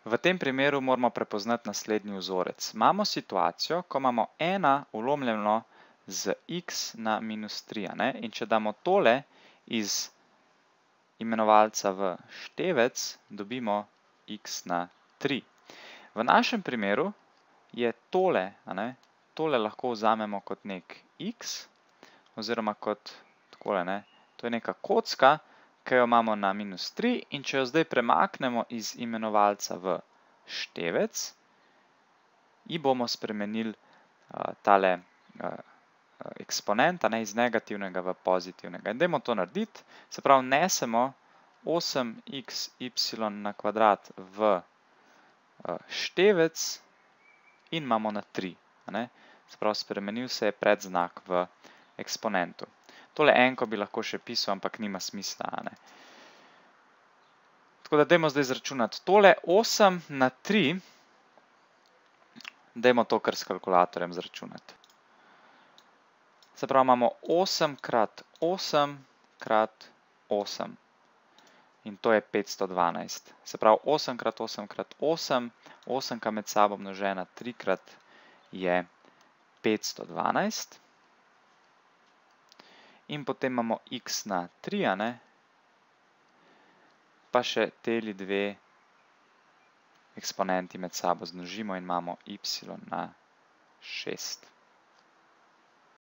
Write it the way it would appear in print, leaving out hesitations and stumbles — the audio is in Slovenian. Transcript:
V tem primeru moramo prepoznati naslednji vzorec. Imamo situacijo, ko imamo 1 vlomljeno z x na minus 3. Ne? In če damo tole iz imenovalca v števec, dobimo x na 3. V našem primeru je tole, tole lahko vzamemo kot nek x, oziroma kot takole, to je neka kocka, ki jo imamo na minus 3 in če jo zdaj premaknemo iz imenovalca v števec, ji bomo spremenili tale eksponent iz negativnega v pozitivnega. In dajmo to narediti, se pravi, nesemo 8xy na kvadrat v števec in imamo na 3. Se pravi, spremenil se je predznak v eksponentu. Tole enko bi lahko še pisal, ampak nima smisla. Tako da dajmo zdaj izračunati tole 8 na 3, dajmo to kar s kalkulatorjem izračunati. Se pravi, imamo 8 krat 8 krat 8 in to je 512. Se pravi, 8 krat 8 krat 8, 8 med sabo množena 3 krat je 512. In potem imamo x na 3, pa še teli dve eksponenti med sabo zmnožimo in imamo y na 6.